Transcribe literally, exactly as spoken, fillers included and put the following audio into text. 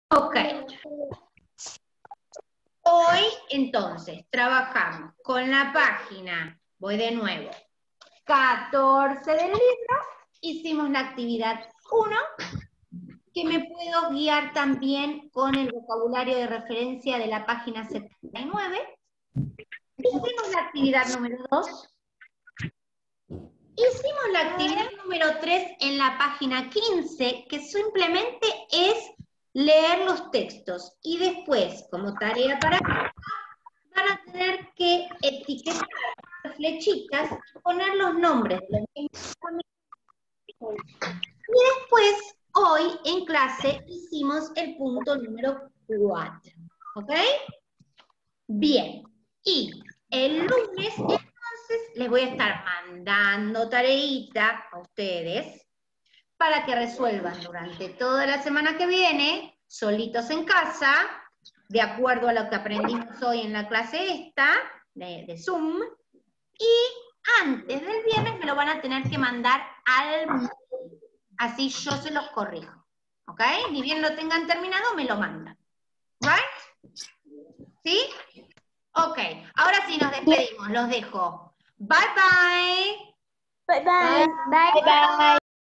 Ok. Hoy, entonces, trabajamos con la página, voy de nuevo, catorce del libro, hicimos la actividad uno, que me puedo guiar también con el vocabulario de referencia de la página setenta y nueve. Hicimos la actividad número dos. Hicimos la actividad número tres en la página quince, que simplemente es leer los textos. Y después, como tarea para van a tener que etiquetar las flechitas y poner los nombres de los mismos. Y después, hoy en clase, hicimos el punto número cuatro. ¿Ok? Bien. Y el lunes, entonces, les voy a estar mandando tareita a ustedes para que resuelvan durante toda la semana que viene, solitos en casa, de acuerdo a lo que aprendimos hoy en la clase esta, de, de Zoom, y antes del viernes me lo van a tener que mandar al mail. Así yo se los corrijo. ¿Ok? Ni bien lo tengan terminado, me lo mandan. ¿Right? ¿Sí? Ok. Ahora sí nos despedimos. Los dejo. Bye, bye. Bye bye. Bye bye.